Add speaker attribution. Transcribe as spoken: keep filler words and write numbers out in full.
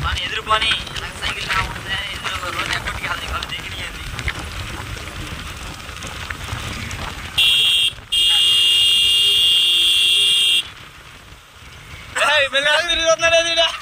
Speaker 1: ನಾನು ಎದುರು ಪಾನಿ ನನಗೆ ಸೈಕಲ್ ನಾವು ಮುಂದೆ ಎದುರು ರೋಡ್ ಎಕ್ಕೊಟ್ಟಿಗೆ ಅದು ಕಲ್ ತೆಗಿನಿ ಅಂದಿ ಏಯ್ ಮೇಲೆ ಆದ್ರಿ ಅದನ್ನ